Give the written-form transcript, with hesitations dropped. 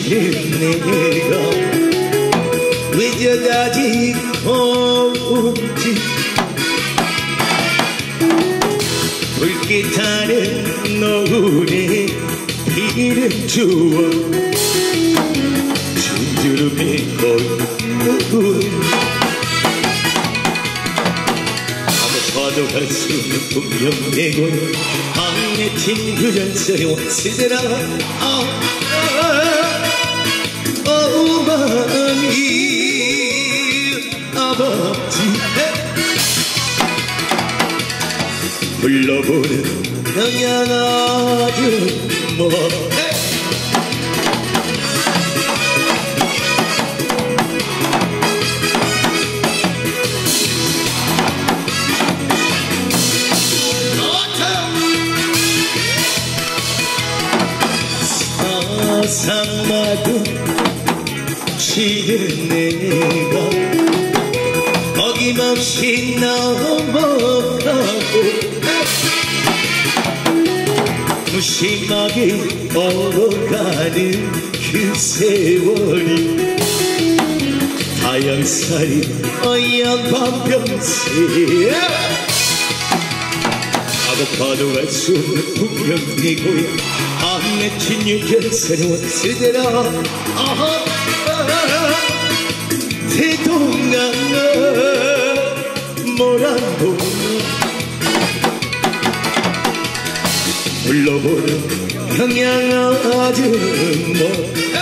내가 왜 저다지 없지 불빛하는 노을에 피를 주워 진주름의 거울 아무도 갈 수는 분명 내고 방에 친구 전설이 왔으더라 어머니 아버지 불러보는 평양아줌마 사상마도 치는 내가 어김없이 넘어가고 무심하게 얼어가는 그 세월이 타양살이 어얀 밤병새 아고파도 갈 수 없는 분명 내 고향 안내 친유견 새로운 세대라 대동강은 모란봉 불러보는 평양 아줌마